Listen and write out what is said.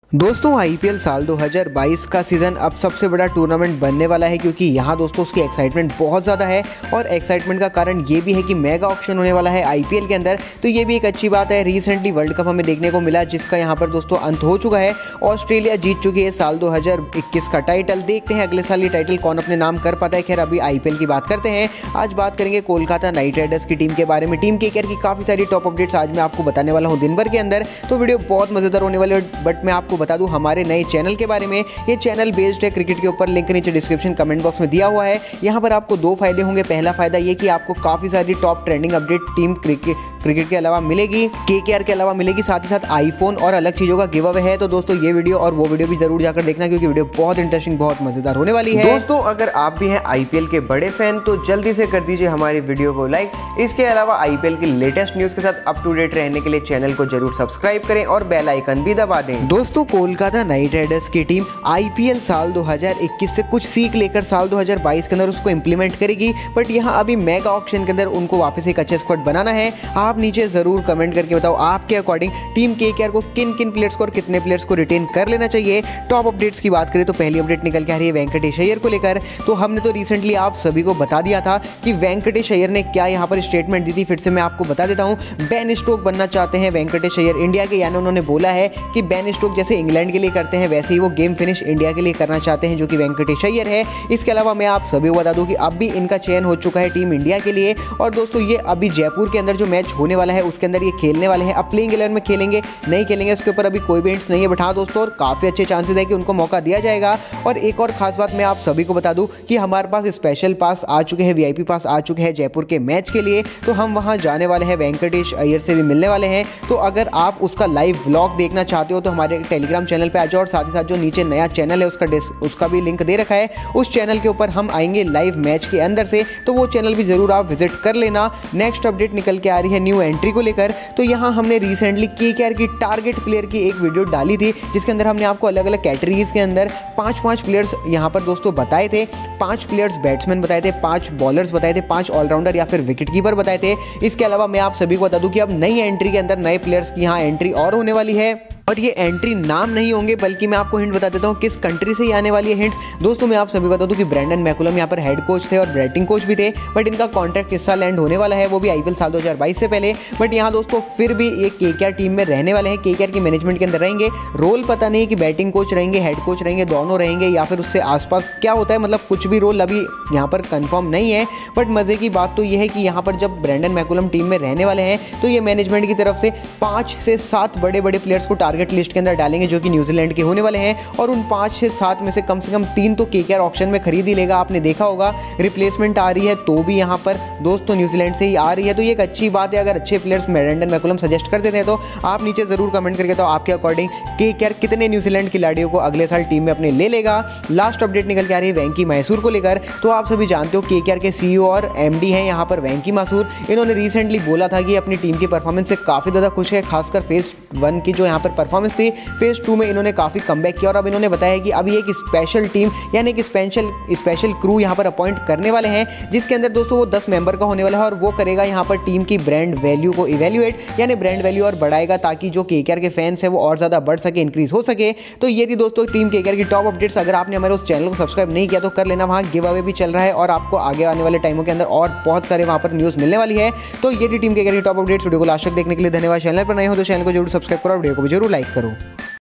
दोस्तों आईपीएल साल 2022 का सीज़न अब सबसे बड़ा टूर्नामेंट बनने वाला है, क्योंकि यहाँ दोस्तों उसकी एक्साइटमेंट बहुत ज़्यादा है। और एक्साइटमेंट का कारण ये भी है कि मेगा ऑक्शन होने वाला है आईपीएल के अंदर, तो ये भी एक अच्छी बात है। रिसेंटली वर्ल्ड कप हमें देखने को मिला, जिसका यहाँ पर दोस्तों अंत हो चुका है। ऑस्ट्रेलिया जीत चुकी है साल 2021 का टाइटल। देखते हैं अगले साल ये टाइटल कौन अपने नाम कर पाता है। खैर अभी आईपीएल की बात करते हैं। आज बात करेंगे कोलकाता नाइट राइडर्स की टीम के बारे में। टीम केकेआर की काफ़ी सारी टॉप अपडेट्स आज मैं आपको बताने वाला हूँ दिन भर के अंदर, तो वीडियो बहुत मज़ेदार होने वाली है। बट मैं आपको बता दूँ हमारे नए चैनल के बारे में। ये चैनल बेस्ड है क्रिकेट के ऊपर, लिंक नीचे डिस्क्रिप्शन कमेंट बॉक्स में दिया हुआ है। यहाँ पर आपको दो फायदे होंगे। पहला फायदा ये कि आपको काफ़ी सारी top trending update team cricket के अलावा मिलेगी, केकेआर के अलावा मिलेगी। साथ ही साथ आईफोन और अलग चीज़ों का गिव अवे है। तो दोस्तों ये वीडियो और वो वीडियो भी जरूर जाकर देखना, क्योंकि वीडियो बहुत इंटरेस्टिंग, बहुत मजेदार होने वाली है। दोस्तों अगर आप भी हैं आईपीएल के बड़े फैन तो जल्दी से कर दीजिए हमारी वीडियो को लाइक। इसके अलावा आईपीएल की लेटेस्ट न्यूज के साथ अप टू डेट रहने के लिए चैनल को जरूर सब्सक्राइब करें और बेल आइकन भी दबा दें। दोस्तों कोलकाता नाइट राइडर्स की टीम आईपीएल साल 2021 से कुछ सीख लेकर साल 2022 के अंदर उसको इंप्लीमेंट करेगी। बट यहाँ अभी मेगा ऑक्शन के अंदर उनको वापस एक अच्छे स्क्वाड बनाना है। आप नीचे जरूर कमेंट करके बताओ आपके अकॉर्डिंग टीम केकेआर को किन किन प्लेयर्स को और कितने प्लेयर्स को रिटेन कर लेना चाहिए। टॉप अपडेट्स की बात करें तो पहली अपडेट निकल के आ रही है वेंकटेश अय्यर को लेकर। तो हमने तो रिसेंटली आप सभी को बता दिया था कि वेंकटेश अय्यर ने क्या यहाँ पर स्टेटमेंट दी थी। फिर से मैं आपको बता देता हूँ। बेन स्टोक बनना चाहते हैं वेंकटेश अय्यर इंडिया के, यानी उन्होंने बोला है कि बेन स्टोक जैसे इंग्लैंड के लिए करते हैं वैसे ही वो गेम फिनिश इंडिया के लिए करना चाहते हैं, जो कि वेंकटेश अय्यर है। इसके अलावा मैं आप सभी को बता दूं कि अब भी इनका चयन हो चुका है टीम इंडिया के लिए। और दोस्तों ये अभी जयपुर के अंदर जो मैच होने वाला है उसके अंदर ये खेलने वाले हैं। अब प्लेइंग 11 में खेलेंगे नहीं खेलेंगे उसके ऊपर अभी कोई भी हिंट्स नहीं है। बट हाँ दोस्तों, और काफ़ी अच्छे चांसेस है कि उनको मौका दिया जाएगा। और एक और खास बात मैं आप सभी को बता दूं कि हमारे पास स्पेशल पास आ चुके हैं, वीआईपी पास आ चुके हैं जयपुर के मैच के लिए। तो हम वहाँ जाने वाले हैं, वेंकटेश अय्यर से भी मिलने वाले हैं। तो अगर आप उसका लाइव व्लॉग देखना चाहते हो तो हमारे टेलीग्राम चैनल पर आ जाओ। और साथ ही साथ जो नीचे नया चैनल है उसका भी लिंक दे रखा है। उस चैनल के ऊपर हम आएंगे लाइव मैच के अंदर से, तो वो चैनल भी जरूर आप विजिट कर लेना। नेक्स्ट अपडेट निकल के आ रही है न्यू एंट्री को लेकर। तो यहाँ हमने रिसेंटली केकेआर की टारगेट प्लेयर की एक वीडियो डाली थी, जिसके अंदर हमने आपको अलग अलग कैटेगरीज के अंदर पांच प्लेयर्स यहाँ पर दोस्तों बताए थे। 5 प्लेयर्स बैट्समैन बताए थे, 5 बॉलर्स बताए थे, 5 ऑलराउंडर या फिर विकेट कीपर बताए थे। इसके अलावा मैं आप सभी को बता दूं कि अब नई एंट्री के अंदर नए प्लेयर्स की यहाँ एंट्री और होने वाली है। और ये एंट्री नाम नहीं होंगे, बल्कि मैं आपको हिंट बता देता हूँ किस कंट्री से ही आने वाली है हिंट्स। दोस्तों मैं आप सभी बता दूं कि ब्रैंडन मैकुलम यहाँ पर हेड कोच थे और बैटिंग कोच भी थे। बट इनका कॉन्ट्रैक्ट इस साल एंड होने वाला है, वो भी आईपीएल साल 2022 से पहले। बट यहाँ दोस्तों फिर भी ये केकेआर टीम में रहने वाले हैं, केकेआर की मैनेजमेंट के अंदर रहेंगे। रोल पता नहीं कि बैटिंग कोच रहेंगे, हेड कोच रहेंगे, दोनों रहेंगे या फिर उससे आसपास क्या होता है, मतलब कुछ भी रोल अभी यहाँ पर कंफर्म नहीं है। बट मजे की बात तो ये है कि यहाँ पर जब ब्रैंडन मैकुलम टीम में रहने वाले हैं तो ये मैनेजमेंट की तरफ से 5 से 7 बड़े बड़े प्लेयर्स को टारगेट लिस्ट के अंदर डालेंगे, जो कि न्यूजीलैंड के होने वाले हैं। और उन 5 से 7 में से कम 3 तो केकेआर ऑक्शन में खरीद ही लेगा। आपने देखा होगा रिप्लेसमेंट आ रही है तो भी यहाँ पर दोस्तों न्यूजीलैंड से ही आ रही है। तो ये एक अच्छी बात है। अगर अच्छे प्लेयर्स ब्रैंडन मैकुलम सजेस्ट कर देते हैं तो आप नीचे जरूर कमेंट करके तो आपके अकॉर्डिंग केकेआर कितने न्यूजीलैंड खिलाड़ियों को अगले साल टीम में अपने ले लेगा। लास्ट अपडेट निकल के आ रही है वेंकी मैसूर को लेकर। तो आप सभी जानते हो केकेआर के सीईओ और एमडी हैं यहाँ पर वेंकी मैसूर। इन्होंने रिसेंटली बोला था कि अपनी टीम की परफॉर्मेंस से काफ़ी ज़्यादा खुश है, खासकर फेज 1 की जो यहाँ पर परफॉर्मेंस थी। फेज 2 में इन्होंने काफ़ी कमबैक किया और अब इन्होंने बताया कि अभी एक स्पेशल टीम यानी कि स्पेशल क्रू यहाँ पर अपॉइंट करने वाले हैं, जिसके अंदर दोस्तों वो 10 मेंबर का होने वाला है। और वो करेगा यहाँ पर टीम की ब्रांड वैल्यू को इवेल्युएट, यानी ब्रांड वैल्यू और बढ़ाएगा, ताकि जो केकेआर के फैंस है वो और ज़्यादा बढ़ सके, इंक्रीज हो सके। तो ये थी दोस्तों टीम केकेआर की टॉप अपडेट्स। अगर आपने हमारे उस चैनल को सब्सक्राइब नहीं किया तो कर लेना, वहाँ गिव अवे भी चल रहा है और आपको आगे आने वाले टाइमों के अंदर और बहुत सारे वहाँ पर न्यूज़ मिलने वाली है। तो ये थी टीम केकेआर की टॉप अपडेट्स। वीडियो को लास्ट तक देखने के लिए धन्यवाद। चैनल पर नए हो तो चैनल को जरूर सब्सक्राइब करो और वीडियो को भी जरूर लाइक करो।